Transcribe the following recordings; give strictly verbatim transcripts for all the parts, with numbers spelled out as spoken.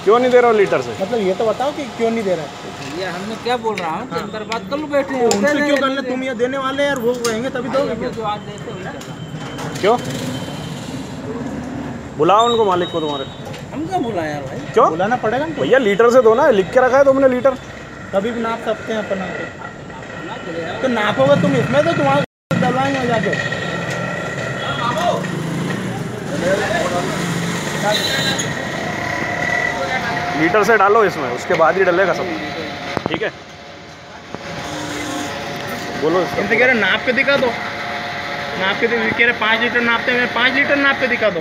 क्यों नहीं दे रहा लीटर से? मतलब ये तो बताओ कि क्यों नहीं दे रहा है। ये हमने क्या बोल रहा हूँ, अंदर बात कर लो, बैठे हैं। उनसे क्यों करना, तुम ये देने वाले यार, वो रहेंगे तभी दोगे। जो आज देते हो ना, क्यों? बुलाओ उनको, मालिक को तुम्हारे। हम क्या बोला यार भाई? क्यों बुलाना पड़ेगा ना भैया? लीटर से दो ना, लिख के रखा है तुमने लीटर। कभी भी नाप सकते हैं अपना तो नापोगे तुम इसमें, तो तुम्हारे डलवाएंगे जाके। लीटर से डालो इसमें, उसके बाद ही डलेगा सब। ठीक है, बोलो इसका। इनसे कह रहे नाप के दिखा दो, नाप के कह रहे पाँच लीटर नापते हैं, पाँच लीटर नाप के दिखा दो।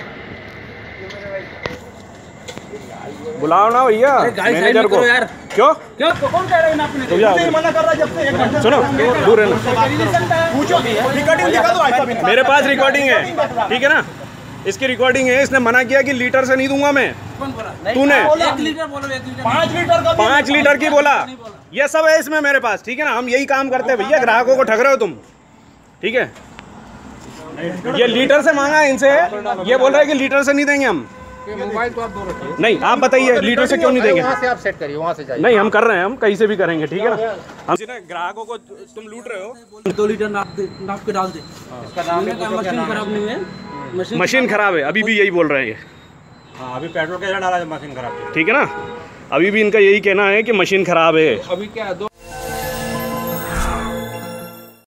बुलाओ ना भैया मैनेजर को यार। क्यों क्यों कौन कह रहा है नापने? तो जाओ, मना कर रहा है जब से एक घंटे से। सुनो दूर रहना। पूछो रिकॉर्डिंग दिखा दो भाई साहब। मेरे पास रिकॉर्डिंग है, ठीक है ना, इसकी रिकॉर्डिंग है। इसने मना किया कि लीटर से नहीं दूंगा मैं। कौन बोला? तूने एक लीटर बोलो, एक लीटर। पाँच लीटर का पाँच लीटर की बोला, ये सब है इसमें मेरे पास। ठीक है ना, हम यही काम करते हैं भैया, ग्राहकों को ठग रहे हो तुम। ठीक है, ये लीटर से मांगा है इनसे, ये बोल रहा है कि लीटर से नहीं देंगे हम। मोबाइल तो आप दो रखिए। नहीं आप बताइए लीटर से क्यों नहीं देंगे? वहाँ से आप सेट करिए, वहाँ से जाइए। नहीं हम कर रहे हैं, हम कहीं से भी करेंगे। ठीक है ना, हम ग्राहकों को तुम लूट रहे हो। दो लीटर नाप दे, नाप के डाल दे। इसका नाम है, मशीन खराब नहीं है, मशीन खराब है, अभी भी यही बोल रहे हैं ये। हाँ, अभी पेट्रोल कैसा डाला है, मशीन खराब है। ठीक है ना, अभी भी इनका यही कहना है कि मशीन खराब है। अभी क्या दो